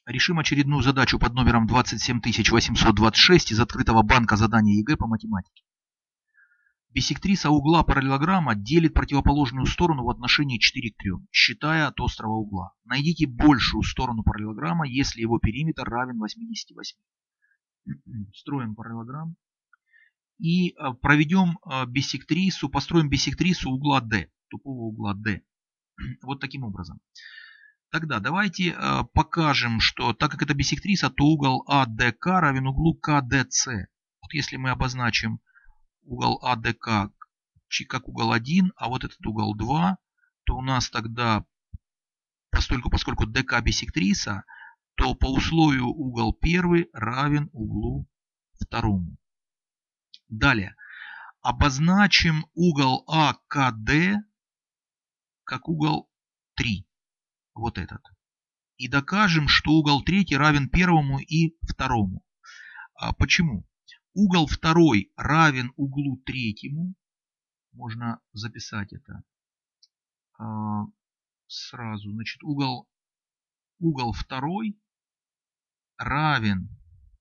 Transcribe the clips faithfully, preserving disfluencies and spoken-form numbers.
Решим очередную задачу под номером двадцать семь тысяч восемьсот двадцать шесть из открытого банка заданий ЕГЭ по математике. Биссектриса угла параллелограмма делит противоположную сторону в отношении четыре к трем, считая от острого угла. Найдите большую сторону параллелограмма, если его периметр равен восьмидесяти восьми. Строим параллелограмм и проведем биссектрису, построим биссектрису угла D, тупого угла D. Вот таким образом. Тогда давайте э, покажем, что так как это биссектриса, то угол А Д К равен углу К Д С. Вот если мы обозначим угол А Д К как угол один, а вот этот угол два, то у нас тогда, поскольку, поскольку Д К биссектриса, то по условию угол первый равен углу второму. Далее. Обозначим угол А К Д как угол три. Вот этот. И докажем, что угол третий равен первому и второму. А почему? Угол второй равен углу третьему. Можно записать это а, сразу. Значит, угол, угол второй равен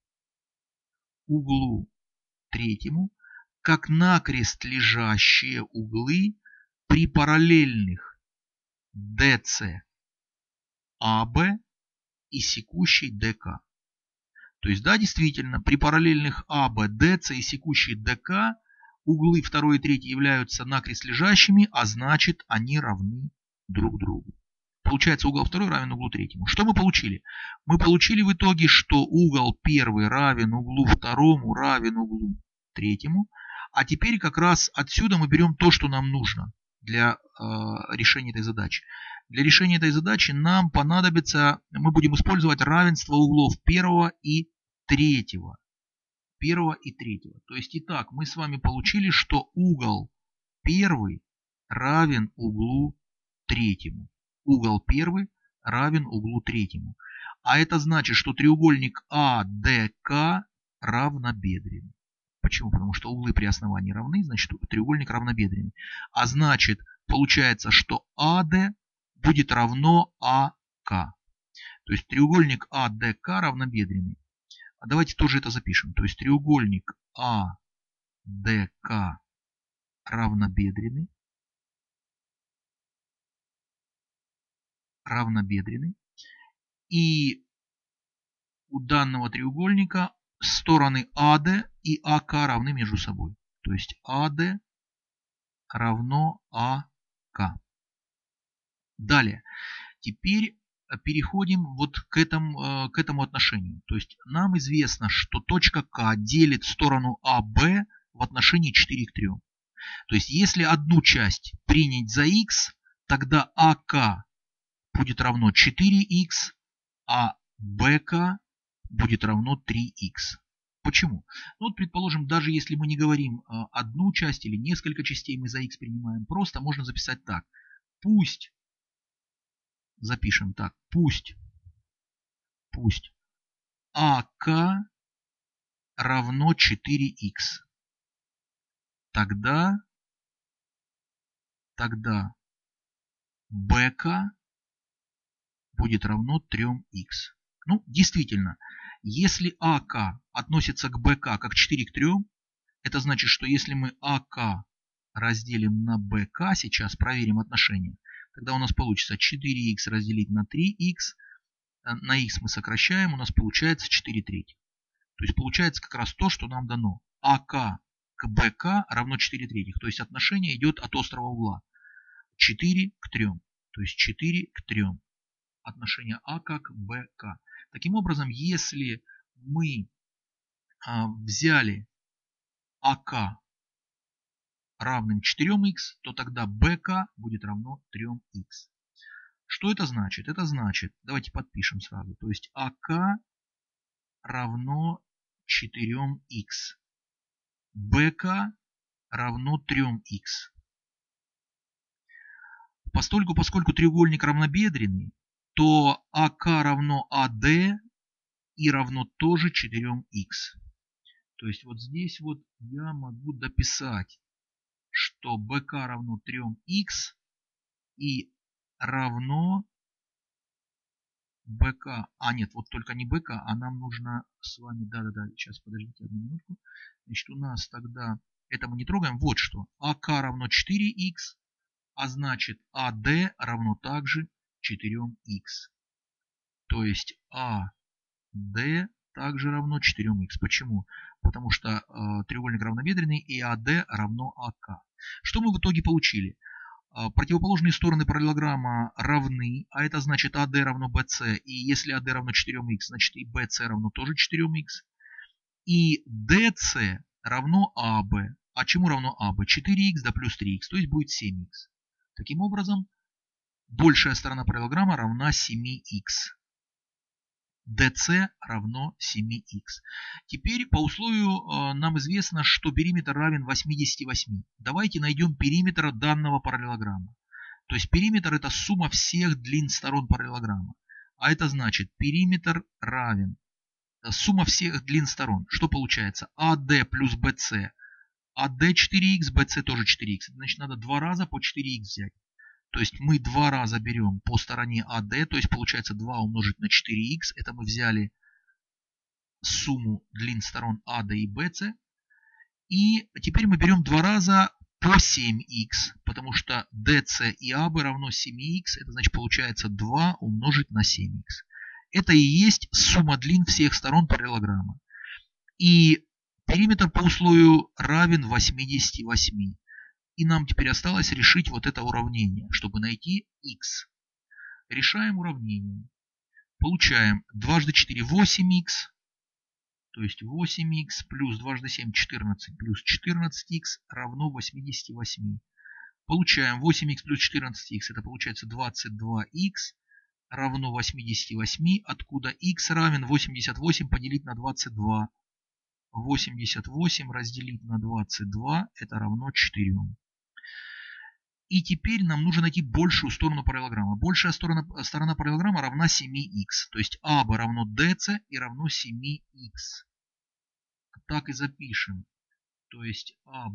углу третьему, как накрест лежащие углы при параллельных Д С А Б и секущей Д К. То есть, да, действительно, при параллельных А Б, Д С и секущей Д К углы второй и третий являются накрест лежащими, а значит, они равны друг другу. Получается, угол второй равен углу третьему. Что мы получили? Мы получили в итоге, что угол первый равен углу второму равен углу третьему. А теперь как раз отсюда мы берем то, что нам нужно для э, решения этой задачи. Для решения этой задачи нам понадобится, мы будем использовать равенство углов первого и третьего. Первого и третьего. То есть, итак, мы с вами получили, что угол первый равен углу третьему. Угол первый равен углу третьему. А это значит, что треугольник А Д К равнобедренный. Почему? Потому что углы при основании равны, значит, треугольник равнобедренный. А значит, получается, что А Д будет равно А К. То есть треугольник А Д К равнобедренный. А давайте тоже это запишем. То есть треугольник А Д К равнобедренный. Равнобедренный. И у данного треугольника стороны А Д и А К равны между собой. То есть А Д равно А К. Далее. Теперь переходим вот к этому, к этому отношению. То есть нам известно, что точка К делит сторону А Б в отношении четыре к трем. То есть если одну часть принять за х, тогда А К будет равно четыре х, а Б К будет равно три х. Почему? Ну вот, предположим, даже если мы не говорим одну часть или несколько частей мы за х принимаем, просто можно записать так. Пусть, запишем так, пусть, пусть А К равно четыре х. Тогда, тогда Б К будет равно три х. Ну, действительно, если А К относится к Б К как четыре к трем, это значит, что если мы А К разделим на Б К, сейчас проверим отношение, тогда у нас получится четыре х разделить на три х, на х мы сокращаем, у нас получается четыре третьих. То есть получается как раз то, что нам дано. А К к Б К равно четыре третьих. То есть отношение идет от острого угла. четыре к трем. То есть четыре к трем. Отношение А К к Б К. Таким образом, если мы а, взяли А К равным четырем х, то тогда Б К будет равно трем х. Что это значит? Это значит, давайте подпишем сразу. То есть А К равно четырем х. Б К равно трем х. Постольку, поскольку треугольник равнобедренный, то А К равно А Д и равно тоже четырем х. То есть вот здесь вот я могу дописать, что Б К равно трем х и равно bk, а нет, вот только не bk, а нам нужно с вами, да-да-да, сейчас подождите одну минутку. Значит, у нас тогда, это мы не трогаем, вот что, ак равно четыре икс, а значит ад равно также четыре икс. То есть ад также равно четыре икс. Почему? Потому что э, треугольник равнобедренный и ад равно ак. Что мы в итоге получили? Э, противоположные стороны параллелограмма равны, а это значит ад равно bc. И если ад равно четыре икс, значит и bc равно тоже четыре икс. И dc равно аб. А чему равно аб? четыре икс да плюс три икс, то есть будет семь икс. Таким образом, большая сторона параллелограмма равна семь икс. dc равно семь икс. Теперь по условию э, нам известно, что периметр равен восьмидесяти восьми. Давайте найдем периметр данного параллелограмма. То есть периметр это сумма всех длин сторон параллелограмма. А это значит периметр равен э, сумма всех длин сторон. Что получается? ад плюс bc. ад четыре икс, bc тоже четыре икс. Значит надо два раза по четыре икс взять. То есть мы два раза берем по стороне ад, то есть получается два умножить на четыре икс. Это мы взяли сумму длин сторон ад и bc. И теперь мы берем два раза по семь икс, потому что dc и аб равно семь икс. Это значит получается два умножить на семь икс. Это и есть сумма длин всех сторон параллелограмма. И периметр по условию равен восьмидесяти восьми. И нам теперь осталось решить вот это уравнение, чтобы найти х. Решаем уравнение. Получаем дважды четыре восемь икс, то есть восемь икс плюс дважды семь четырнадцать плюс четырнадцать икс равно восьмидесяти восьми. Получаем восемь икс плюс четырнадцать икс, это получается двадцать два икс равно восьмидесяти восьми, откуда х равен восемьдесят восемь поделить на двадцать два. восемьдесят восемь разделить на двадцать два, это равно четыре. И теперь нам нужно найти большую сторону параллелограмма. Большая сторона, сторона параллелограмма равна семь икс. То есть аб равно dc и равно семь икс. Так и запишем. То есть аб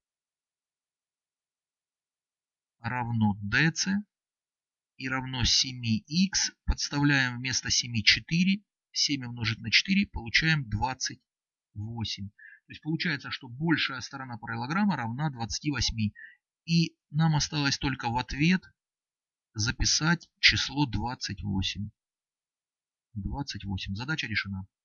равно dc и равно семь икс. Подставляем вместо семи четыре. семь умножить на четыре. Получаем двадцать восемь. То есть получается, что большая сторона параллелограмма равна двадцати восьми. И нам осталось только в ответ записать число двадцать восемь. двадцать восемь. Задача решена.